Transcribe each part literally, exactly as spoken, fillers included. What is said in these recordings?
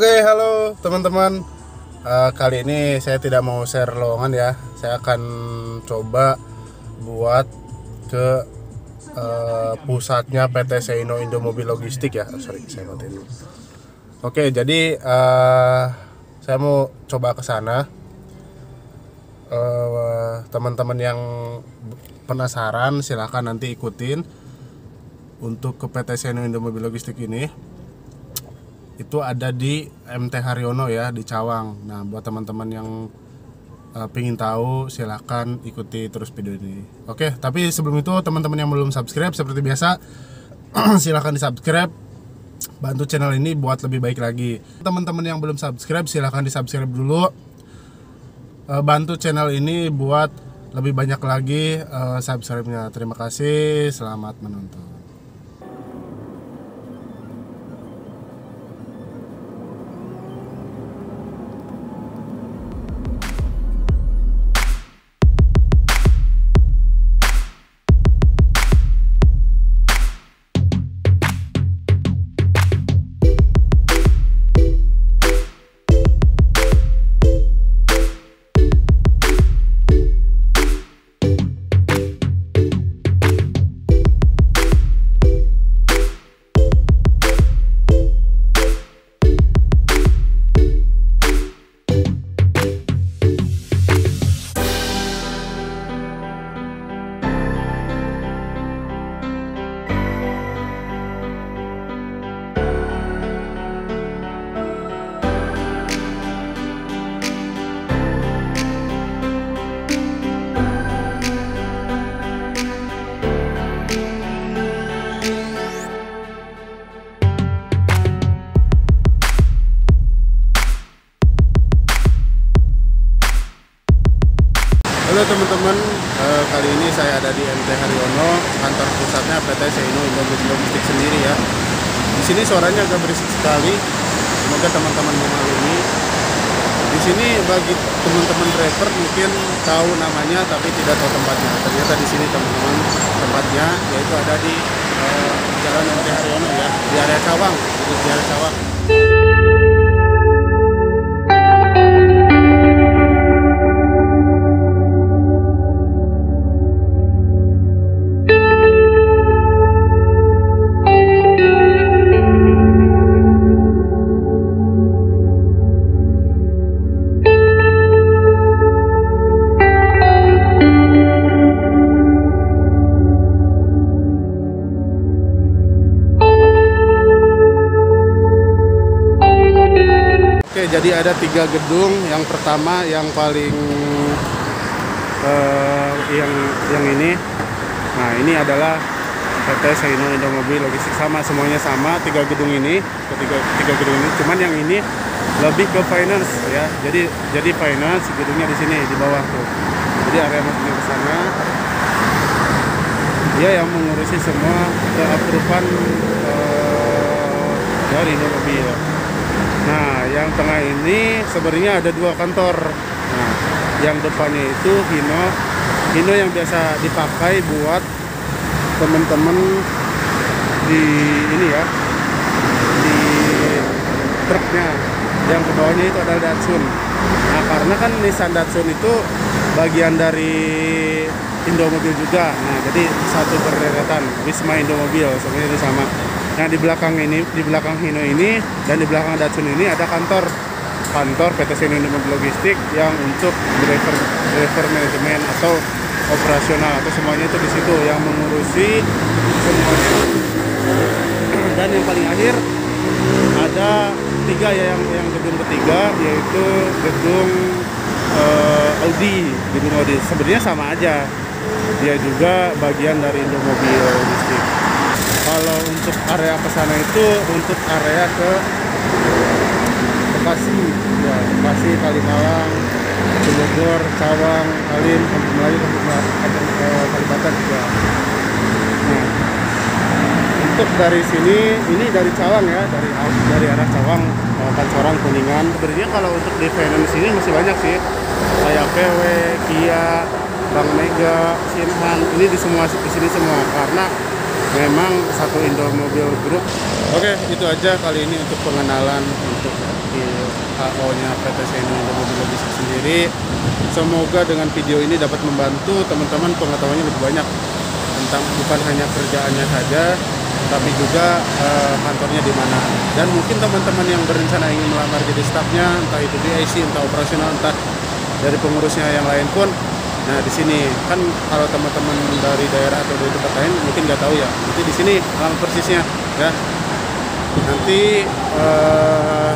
Oke, halo teman-teman. Uh, kali ini saya tidak mau share lowongan ya. Saya akan coba buat ke uh, pusatnya P T Seino Indomobil Logistik ya. Oh, sorry, saya matiin dulu. Oke, jadi uh, saya mau coba ke sana. Uh, teman-teman yang penasaran silahkan nanti ikutin untuk ke P T Seino Indomobil Logistik ini. Itu ada di M T Haryono ya, di Cawang. Nah, buat teman-teman yang uh, pengen tahu silahkan ikuti terus video ini. Oke, tapi sebelum itu teman-teman yang belum subscribe seperti biasa silahkan di subscribe, bantu channel ini buat lebih baik lagi. Teman-teman yang belum subscribe silahkan di subscribe dulu, uh, bantu channel ini buat lebih banyak lagi uh, subscribe-nya. Terima kasih, selamat menonton. Halo teman-teman, eh, kali ini saya ada di M T Haryono, kantor pusatnya P T Seino Indomobil Logistik sendiri ya. Di sini suaranya agak berisik sekali, semoga teman-teman memaklumi. Di sini bagi teman-teman driver mungkin tahu namanya tapi tidak tahu tempatnya. Ternyata di sini teman-teman tempatnya yaitu ada di eh, Jalan M T Haryono ya, di area Cawang, di area Cawang. Oke, jadi ada tiga gedung. Yang pertama yang paling uh, yang yang ini. Nah, ini adalah P T Seino Indomobil Logistik, sama semuanya sama tiga gedung ini, ketiga tiga gedung ini. Cuman yang ini lebih ke finance ya. Jadi jadi finance gedungnya di sini di bawah tuh. Jadi area masuknya ke sana. Dia yang mengurusi semua keapproval uh, dari Indomobil. Nah, yang tengah ini sebenarnya ada dua kantor. Nah, yang depannya itu Hino, Hino yang biasa dipakai buat teman-teman di ini ya, di truknya. Yang ke bawahnya itu adalah Datsun. Nah, karena kan Nissan Datsun itu bagian dari Indomobil juga. Nah, jadi satu berdekatan, Wisma Indomobil, sebenarnya itu sama. Nah, di belakang ini, di belakang Hino ini dan di belakang Datsun ini ada kantor kantor P T Seino Indomobil Logistik yang untuk driver driver manajemen atau operasional atau semuanya itu di situ yang mengurusi semuanya. Dan yang paling akhir ada tiga ya, yang yang gedung ketiga yaitu gedung uh, Audi, gedung Audi. Sebenarnya sama aja, dia juga bagian dari Indomobil Logistik. Kalau untuk area ke sana itu untuk area ke Bekasi, ya, Bekasi, Kalimalang, Bogor, Cawang, Halim, Kampung Melayu, Kampung Kalibata juga. Nah, untuk dari sini, ini dari Cawang ya, dari dari arah Cawang, Pancoran, Kuningan. Sebenarnya kalau untuk di finance sini masih banyak sih, kayak P W, Kia, Bank Mega, Sinhan, ini di semua di sini semua karena memang satu Indomobil Group. Oke, itu aja kali ini untuk pengenalan untuk memiliki H O-nya P T Seno Indomobil Logistik sendiri. Semoga dengan video ini dapat membantu teman-teman pengetahuannya lebih banyak tentang bukan hanya kerjaannya saja, tapi juga uh, kantornya di mana. Dan mungkin teman-teman yang berencana ingin melamar jadi stafnya, entah itu di I C, entah operasional, entah dari pengurusnya yang lain pun. Nah, di sini kan kalau teman-teman dari daerah atau dari tempat lain mungkin nggak tahu ya. Nanti di sini alamat persisnya ya. Nanti uh,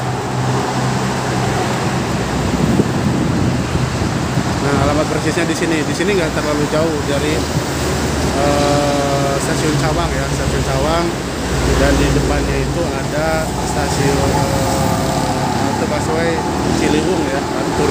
nah alamat persisnya di sini. Di sini nggak terlalu jauh dari uh, stasiun Cawang ya, stasiun Cawang. Dan di depannya itu ada stasiun uh, halte busway Ciliwung ya, halte